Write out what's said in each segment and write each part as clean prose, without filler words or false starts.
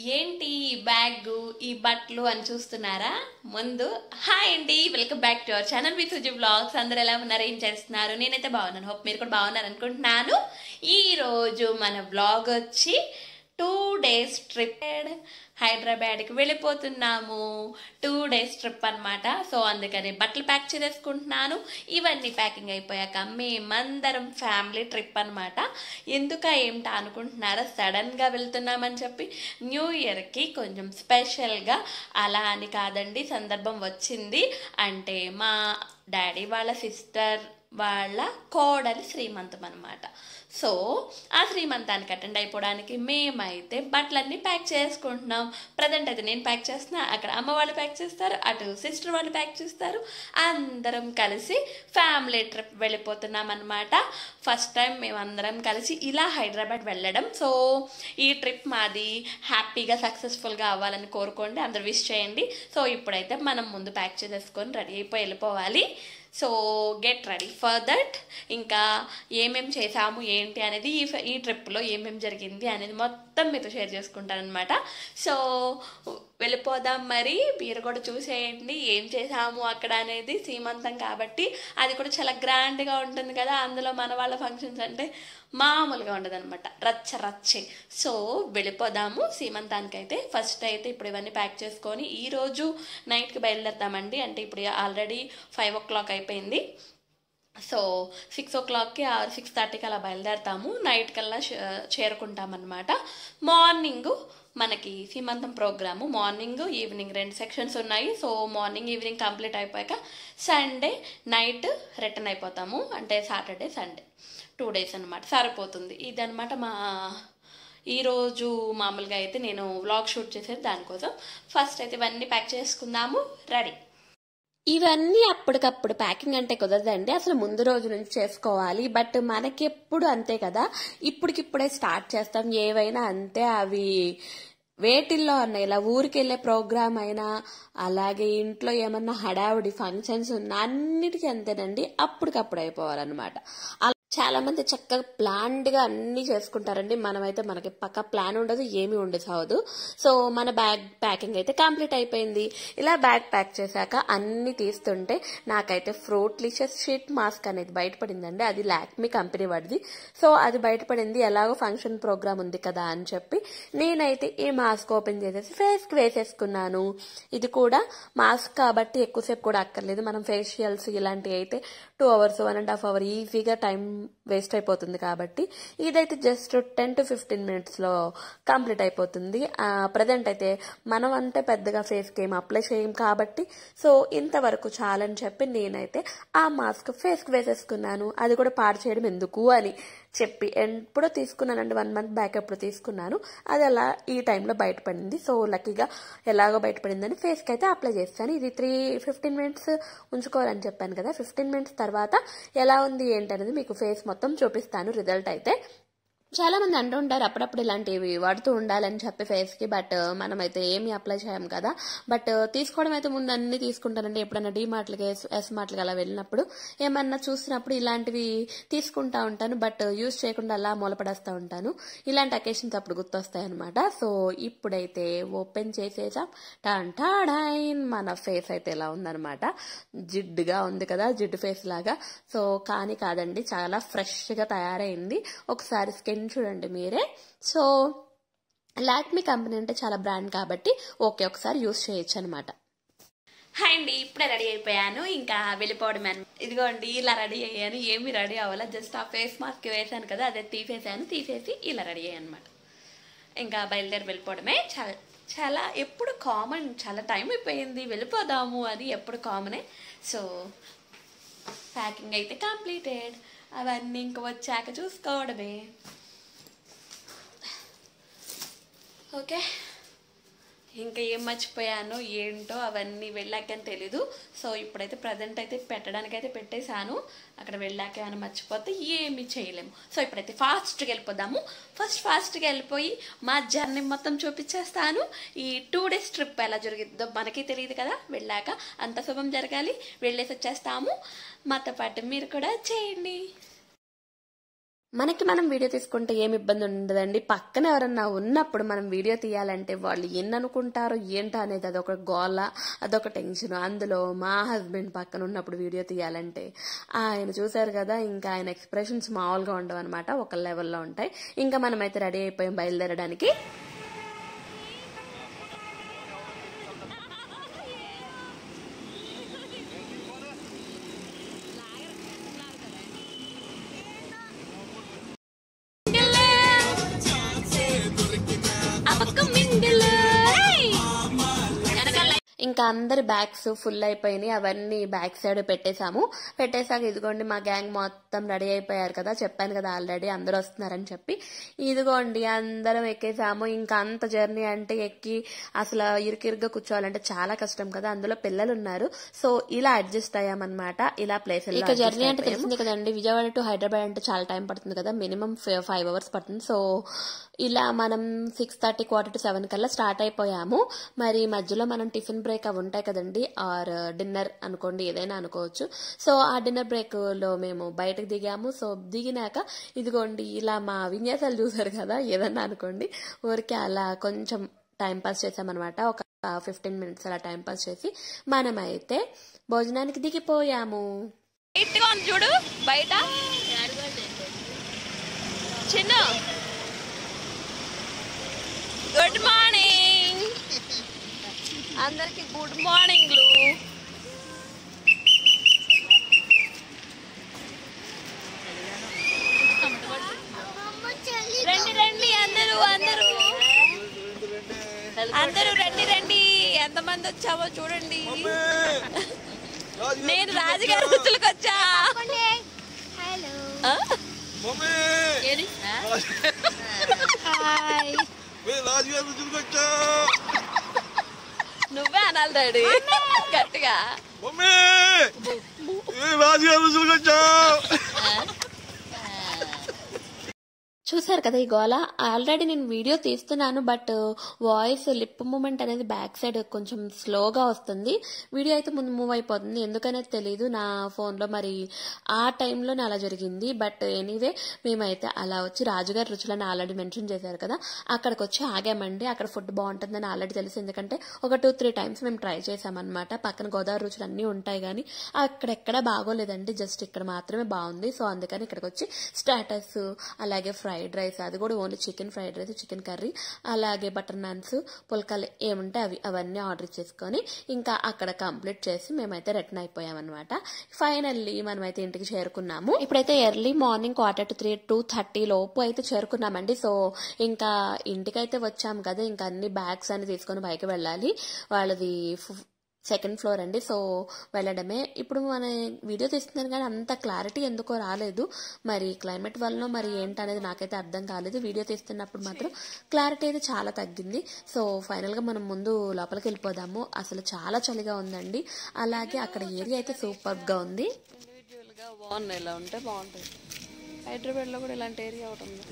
ఏంటి ఈ బ్యాగ్ ఈ బట్టలు అని చూస్తున్నారా? ముందు హాయ్ అండి, welcome back to our channel with Suji vlogs. అందరు ఎలా ఉన్నారు, ఏం చేస్తున్నారు? నేనైతే బాగున్నాను, హోప్ మీరు కూడా బాగున్నారు అనుకుంటున్నాను. ఈరోజు మన బ్లాగ్ వచ్చి 2 days ట్రిప్ హైదరాబాద్కి వెళ్ళిపోతున్నాము. 2 days ట్రిప్ అనమాట. సో అందుకని బట్టలు ప్యాక్ చేసేసుకుంటున్నాను. ఇవన్నీ ప్యాకింగ్ అయిపోయాక మేమందరం ఫ్యామిలీ ట్రిప్ అనమాట. ఎందుక ఏమిటా అనుకుంటున్నారా? సడన్గా వెళ్తున్నామని చెప్పి న్యూ ఇయర్కి కొంచెం స్పెషల్గా అలా అని కాదండి, సందర్భం వచ్చింది. అంటే మా డాడీ వాళ్ళ సిస్టర్ వాళ్ళ కోడలి శ్రీమంతం అనమాట. సో ఆ శ్రీమంతానికి అటెండ్ అయిపోవడానికి మేమైతే బట్టలన్నీ ప్యాక్ చేసుకుంటున్నాం. ప్రజెంట్ అయితే నేను ప్యాక్ చేస్తున్నా, అక్కడ అమ్మ వాళ్ళు ప్యాక్ చేస్తారు, అటు సిస్టర్ వాళ్ళు ప్యాక్ చేస్తారు. అందరం కలిసి ఫ్యామిలీ ట్రిప్ వెళ్ళిపోతున్నాం అనమాట. ఫస్ట్ టైం మేమందరం కలిసి ఇలా హైదరాబాద్ వెళ్ళడం. సో ఈ ట్రిప్ మాది హ్యాపీగా సక్సెస్ఫుల్గా అవ్వాలని కోరుకోండి, అందరు విష్ చేయండి. సో ఇప్పుడైతే మనం ముందు ప్యాక్ చేసేసుకొని రెడీ అయిపోయి వెళ్ళిపోవాలి. So get ready for that. ఇంకా ఏమేమి చేసాము ఏంటి అనేది ఈ ట్రిప్లో ఏమేమి జరిగింది అనేది మొత్తం మీతో షేర్ చేసుకుంటానమాట. సో వెళ్ళిపోదాం, మరి మీరు కూడా చూసేయండి ఏం చేసాము అక్కడ అనేది. సీమంతం కాబట్టి అది కూడా చాలా గ్రాండ్గా ఉంటుంది కదా. అందులో మన వాళ్ళ ఫంక్షన్స్ అంటే మామూలుగా ఉండదు అనమాట, రచ్చ రచ్చే. సో వెళ్ళిపోదాము సీమంతానికి. అయితే ఫస్ట్ అయితే ఇప్పుడు ఇవన్నీ ప్యాక్ చేసుకొని ఈరోజు నైట్కి బయలుదేరుతామండి. అంటే ఇప్పుడు ఆల్రెడీ 5 o'clock అయిపోయింది. సో 6 o'clockకి 6:30కి అలా బయలుదేరుతాము. నైట్ కల్లా చేరుకుంటామన్నమాట. మార్నింగ్ మనకి సీమంతం ప్రోగ్రాము మార్నింగ్ ఈవినింగ్ 2 sections ఉన్నాయి. సో మార్నింగ్ ఈవినింగ్ కంప్లీట్ అయిపోయాక సండే నైట్ రిటర్న్ అయిపోతాము. అంటే సాటర్డే సండే 2 days అనమాట, సరిపోతుంది. ఇదనమాట మా ఈరోజు. మామూలుగా అయితే నేను వ్లాగ్ షూట్ చేసేది దానికోసం. ఫస్ట్ అయితే ఇవన్నీ ప్యాక్ చేసుకుందాము, రెడీ. ఇవన్నీ అప్పటికప్పుడు ప్యాకింగ్ అంటే కుదరదండి, అసలు ముందు రోజు నుంచి చేసుకోవాలి. బట్ మనకి ఎప్పుడు అంతే కదా, ఇప్పటికిప్పుడే స్టార్ట్ చేస్తాం. ఏవైనా అంతే, అవి వేటిల్లో అన్న ఇలా ఊరికి వెళ్ళే ప్రోగ్రామ్ అయినా అలాగే ఇంట్లో ఏమన్నా హడావుడి ఫంక్షన్స్ ఉన్నా అన్నిటికీ అంతేనండి, అప్పటికప్పుడు అయిపోవాలన్నమాట. చాలా మంది చక్కగా ప్లాన్డ్గా అన్ని చేసుకుంటారండి. మనమైతే మనకి పక్క ప్లాన్ ఉండదు, ఏమీ ఉండదు. సో మన బ్యాగ్ ప్యాకింగ్ అయితే కంప్లీట్ అయిపోయింది. ఇలా బ్యాగ్ ప్యాక్ చేశాక అన్ని తీస్తుంటే నాకైతే ఫ్రూట్లిషియస్ షీట్ మాస్క్ అనేది బయటపడిందండి. అది లాక్మీ కంపెనీ వాడిది. సో అది బయటపడింది, ఎలాగో ఫంక్షన్ ప్రోగ్రామ్ ఉంది కదా అని చెప్పి నేనైతే ఈ మాస్క్ ఓపెన్ చేసేసి ఫేస్కి వేసేసుకున్నాను. ఇది కూడా మాస్క్ కాబట్టి ఎక్కువసేపు కూడా అక్కర్లేదు. మనం ఫేషియల్స్ ఇలాంటివి అయితే 2 hours 1.5 hours ఈజీగా టైం వేస్ట్ అయిపోతుంది కాబట్టి ఇదైతే జస్ట్ 10 to 15 minutesలో కంప్లీట్ అయిపోతుంది. ప్రజెంట్ అయితే మనం అంటే పెద్దగా ఫేస్కి ఏం అప్లై చేయం కాబట్టి సో ఇంతవరకు చాలని చెప్పి నేనైతే ఆ మాస్క్ ఫేస్కి వేసేసుకున్నాను. అది కూడా పాడు చేయడం ఎందుకు అని చెప్పి ఎప్పుడో తీసుకున్నానండి, 1 month బ్యాక్ ఎప్పుడు తీసుకున్నాను. అది అలా ఈ టైంలో బయటపడింది. సో లక్కీగా ఎలాగో బయటపడిందని ఫేస్కి అయితే అప్లై చేస్తాను. ఇది 15 minutes ఉంచుకోవాలని చెప్పాను కదా. 15 minutes తర్వాత ఎలా ఉంది ఏంటి అనేది మీకు ఫేస్ మొత్తం చూపిస్తాను రిజల్ట్ అయితే. చాలా మంది అంటూ ఉంటారు అప్పుడప్పుడు ఇలాంటివి వాడుతూ ఉండాలని చెప్పి ఫేస్కి, బట్ మనమైతే ఏమి అప్లై చేయం కదా. బట్ తీసుకోవడం అయితే ముందు అన్ని తీసుకుంటానండి. ఎప్పుడైనా డీమార్ట్లకి ఎస్ మార్ట్లకి అలా వెళ్ళినప్పుడు ఏమన్నా చూసినప్పుడు ఇలాంటివి తీసుకుంటా ఉంటాను, బట్ యూజ్ చేయకుండా అలా మూలపడేస్తూ ఉంటాను. ఇలాంటి అకేషన్స్ అప్పుడు గుర్తొస్తాయి అనమాట. సో ఇప్పుడైతే ఓపెన్ చేసేసాం. టాన్ మన ఫేస్ అయితే ఎలా ఉందనమాట, జిడ్డుగా ఉంది కదా, జిడ్డు ఫేస్ లాగా. సో కానీ కాదండి, చాలా ఫ్రెష్గా తయారైంది. ఒకసారి స్కిన్ చూడండి మీరే. సో లాక్మీ కంపెనీ అంటే చాలా బ్రాండ్ కాబట్టి ఓకే, ఒకసారి యూస్ చేయొచ్చు అనమాట. హాయ్ అండి, ఇప్పుడే రెడీ అయిపోయాను, ఇంకా వెళ్ళిపోవడం. ఇదిగోండి ఇలా రెడీ అయ్యాను. ఏమి రెడీ అవ్వాలా, జస్ట్ ఆ ఫేస్ మాస్క్ వేసాను కదా, అదే తీసేసి ఇలా రెడీ అయ్యాను అనమాట. ఇంకా బయలుదేరి వెళ్ళిపోవడమే. చాలా ఎప్పుడు కామన్, చాలా టైం అయిపోయింది వెళ్ళిపోదాము అని ఎప్పుడు కామనే. సో ప్యాకింగ్ అయితే కంప్లీటెడ్. అవన్నీ ఇంక వచ్చాక చూసుకోవడమే. ఓకే, ఇంకా ఏం మర్చిపోయానో ఏంటో అవన్నీ వెళ్ళాకని తెలీదు. సో ఇప్పుడైతే ప్రజెంట్ అయితే పెట్టడానికైతే పెట్టేశాను. అక్కడ వెళ్ళాక ఏమైనా మర్చిపోతే ఏమీ చేయలేము. సో ఇప్పుడైతే ఫాస్ట్గా వెళ్ళిపోదాము. ఫాస్ట్గా వెళ్ళిపోయి మా జర్నీ మొత్తం చూపించేస్తాను. ఈ 2 days ట్రిప్ ఎలా జరిగిద్దో మనకి తెలియదు కదా, వెళ్ళాక అంత శుభం జరగాలి. వెళ్ళేసి వచ్చేస్తాము. మాతో పాటు మీరు కూడా చేయండి. మనకి మనం వీడియో తీసుకుంటే ఏమి ఇబ్బంది ఉండదండి. పక్కన ఎవరన్నా ఉన్నప్పుడు మనం వీడియో తీయాలంటే వాళ్ళు ఎన్ననుకుంటారో ఏంటో అనేది అదొక గోల, అదొక టెన్షన్. అందులో మా హస్బెండ్ పక్కన ఉన్నప్పుడు వీడియో తీయాలంటే ఆయన చూసారు కదా, ఇంకా ఆయన ఎక్స్ప్రెషన్స్ మామూలుగా ఉండవు అనమాట, ఒక లెవెల్లో ఉంటాయి. ఇంకా మనమైతే రెడీ అయిపోయాం బయలుదేరడానికి. ఇంకా అందరి బ్యాగ్స్ ఫుల్ అయిపోయినాయి, అవన్నీ బ్యాక్ సైడ్ పెట్టేశాక ఇదిగోండి మా గ్యాంగ్ మొత్తం రెడీ అయిపోయారు కదా, చెప్పాను కదా ఆల్రెడీ అందరూ వస్తున్నారని చెప్పి. ఇదిగోండి అందరం ఎక్కేసాము. ఇంకా అంత జర్నీ అంటే ఎక్కి అసలు ఇరుకిరుగ్గా కూర్చోవాలంటే చాలా కష్టం కదా, అందులో పిల్లలు ఉన్నారు. సో ఇలా అడ్జస్ట్ అయ్యామన్నమాట. ఇలా ప్లేస్ ఇక జర్నీ అంటే తెలిసింది కదండి, విజయవాడ టు హైదరాబాద్ అంటే చాలా టైం పడుతుంది కదా, మినిమం 5 hours పడుతుంది. సో ఇలా మనం 6:30 quarter-7 కల్లా స్టార్ట్ అయిపోయాము. మరి మధ్యలో మనం టిఫిన్ బ్రేక్ అవి ఉంటాయి కదండి, ఆర్ డిన్నర్ అనుకోండి, ఏదైనా అనుకోవచ్చు. సో ఆ డిన్నర్ బ్రేక్ లో మేము బయటకు దిగాము. సో దిగినాక ఇదిగోండి ఇలా మా విన్యాసాలు చూసారు కదా, ఏదన్నా అనుకోండి, ఊరికే అలా కొంచెం టైం పాస్ చేసామన్నమాట. ఒక 15 minutes అలా టైం పాస్ చేసి మనమైతే భోజనానికి దిగిపోయాము. చూడు బయట చిన్న గుడ్ మార్నింగ్ అందరికి, గుడ్ మార్నింగ్లు. రండి రండి అందరూ అందరూ అందరూ రండి రండి, ఎంతమంది వచ్చామో చూడండి. నేను రాజుగారి రుచులకు వచ్చా. నువ్వే అనాలి డాడీ గట్టిగా. చూసారు కదా ఈ గోల. ఆల్రెడీ నేను వీడియో తీస్తున్నాను, బట్ వాయిస్ లిప్ మూమెంట్ అనేది బ్యాక్ సైడ్ కొంచెం స్లోగా వస్తుంది. వీడియో అయితే ముందు మూవ్ అయిపోతుంది, ఎందుకనేది తెలీదు నా ఫోన్లో. మరి ఆ టైంలో అలా జరిగింది. బట్ ఎనీవే మేమైతే అలా వచ్చి రాజుగారి రుచులని ఆల్రెడీ మెన్షన్ చేశారు కదా, అక్కడికి వచ్చి ఆగామండి. అక్కడ ఫుడ్ బాగుంటుందని ఆల్రెడీ తెలుసు, ఎందుకంటే ఒక 2-3 times మేము ట్రై చేసామన్నమాట. పక్కన గోదావరి రుచులు అన్నీ ఉంటాయి కానీ అక్కడెక్కడ బాగోలేదండి, జస్ట్ ఇక్కడ మాత్రమే బాగుంది. సో అందుకని ఇక్కడికి వచ్చి స్టార్టర్స్, అలాగే ఫ్రైడ్ రైస్, అది కూడా only chicken fried rice, chicken curry, అలాగే బటర్ నాన్స్, పుల్కాలు ఏముంటే అవన్నీ ఆర్డర్ చేసుకొని ఇంకా అక్కడ కంప్లీట్ చేసి మేమైతే రిటర్న్ అయిపోయామన్నమాట. ఫైనల్లీ మనమైతే ఇంటికి చేరుకున్నాము. ఇప్పుడైతే ఎర్లీ మార్నింగ్ 2:45, 2:30 లోపు అయితే చేరుకున్నామండి. సో ఇంకా ఇంటికైతే వచ్చాము కదా, ఇంకా అన్ని బ్యాగ్స్ అన్ని తీసుకొని పైకి వెళ్ళాలి. వాళ్ళది 2nd floor అండి. సో వెళ్ళడమే. ఇప్పుడు మన వీడియో తీస్తున్నాను కానీ అంత క్లారిటీ ఎందుకో రాలేదు, మరి క్లైమేట్ వల్ల మరి ఏంటనేది నాకైతే అర్థం కాలేదు. వీడియో తీస్తున్నప్పుడు మాత్రం క్లారిటీ అయితే చాలా తగ్గింది. సో ఫైనల్గా మనం ముందు లోపలికి వెళ్ళిపోదాము. అసలు చాలా చలిగా ఉందండి, అలాగే అక్కడ ఏరియా అయితే సూపర్గా ఉంది. ఇండివిజువల్గా బాగున్నాయి, ఇలా ఉంటే బాగుంటుంది. హైదరాబాద్లో కూడా ఇలాంటి ఏరియా ఒకటి ఉంది.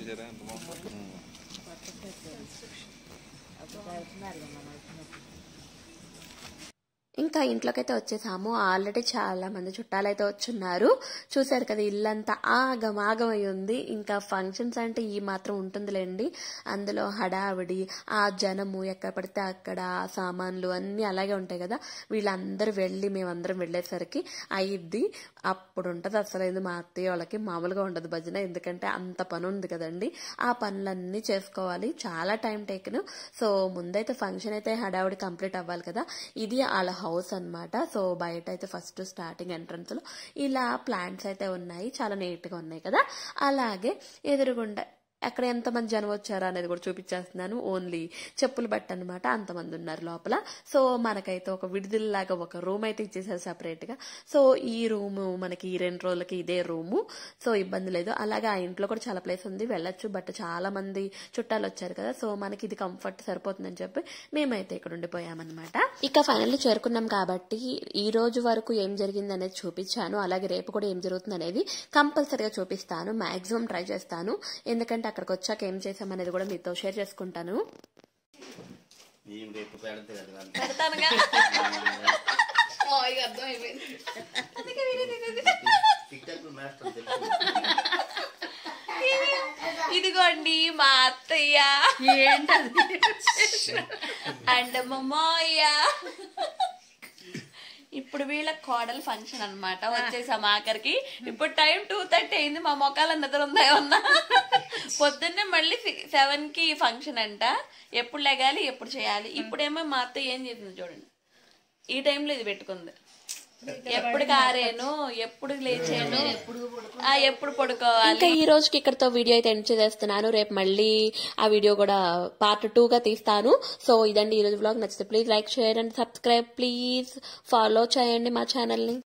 ఇంకా ఇంట్లోకైతే వచ్చేసాము. ఆల్రెడీ చాలా మంది చుట్టాలైతే వచ్చున్నారు. చూసారు కదా, ఇల్లంతా ఆగమాగమై ఉంది. ఇంకా ఫంక్షన్స్ అంటే ఈ మాత్రం ఉంటుందిలేండి, అందులో హడావిడి, ఆ జనము, ఎక్కడ పడితే అక్కడ సామాన్లు అన్నీ అలాగే ఉంటాయి కదా. వీళ్ళందరూ మేమందరం వెళ్ళేసరికి అయ్యిద్ది, అప్పుడు ఉంటుంది అసలు. ఇది మా అత్తయ్య వాళ్ళకి మామూలుగా ఉండదు భజన, ఎందుకంటే అంత పని ఉంది కదండి. ఆ పనులన్నీ చేసుకోవాలి, చాలా టైం టేకన్. సో ముందైతే ఫంక్షన్ అయితే హడావిడి కంప్లీట్ అవ్వాలి కదా. ఇది వాళ్ళ హౌస్ అన్నమాట. సో బయట అయితే ఫస్ట్ స్టార్టింగ్ ఎంట్రన్స్ లో ఇలా ప్లాంట్స్ అయితే ఉన్నాయి, చాలా నీట్ గా ఉన్నాయి కదా. అలాగే ఎదురుగుండా అక్కడ ఎంతమంది జనం వచ్చారా అనేది కూడా చూపించేస్తున్నాను. ఓన్లీ చెప్పులు బట్టి అనమాట, అంతమంది ఉన్నారు లోపల. సో మనకైతే ఒక విడిదిల్లాగా ఒక రూమ్ అయితే ఇచ్చేసారు సపరేట్ గా. సో ఈ రూము మనకి ఈ 2 రోజులకి ఇదే రూము, సో ఇబ్బంది లేదు. అలాగే ఆ ఇంట్లో కూడా చాలా ప్లేస్ ఉంది, వెళ్ళొచ్చు. బట్ చాలా మంది చుట్టాలు వచ్చారు కదా, సో మనకి ఇది కంఫర్ట్ సరిపోతుందని చెప్పి మేమైతే ఇక్కడ ఉండిపోయామన్నమాట. ఇక ఫైనల్లీ చేరుకున్నాం కాబట్టి ఈ రోజు వరకు ఏం జరిగింది అనేది చూపించాను, అలాగే రేపు కూడా ఏం జరుగుతుంది అనేది కంపల్సరీగా చూపిస్తాను. మాక్సిమం ట్రై చేస్తాను, ఎందుకంటే అక్కడికి వచ్చాక ఏం చేసామనేది కూడా మీతో షేర్ చేసుకుంటాను. ఇదిగోండి మా అత్తయ్య అండ్ మా మావయ్య. ఇప్పుడు వీళ్ళ కోడలు ఫంక్షన్ అన్నమాట. వచ్చేసాం ఆఖరికి. ఇప్పుడు టైం 2:30 అయింది. మా మొక్కల నిద్ర ఉందా ఏమన్నా? పొద్దున్నే మళ్ళీ 7కి ఫంక్షన్ అంట. ఎప్పుడు లెగాలి, ఎప్పుడు చేయాలి. ఇప్పుడేమో మా అత్తయ్య ఏం చేసింది చూడండి, ఈ టైంలో ఇది పెట్టుకుంది. ఎప్పుడు కారేను, ఎప్పుడు లేచాను, ఎప్పుడు పడుకోవాలి. ఇంకా ఈ రోజుకి ఇక్కడతో వీడియో అయితే ఎండ్ చేస్తున్నాను. రేపు మళ్ళీ ఆ వీడియో కూడా పార్ట్ 2గా తీస్తాను. సో ఇదండి ఈ రోజు వ్లాగ్. నచ్చితే please like, share and subscribe. Please follow చేయండి మా ఛానల్ని.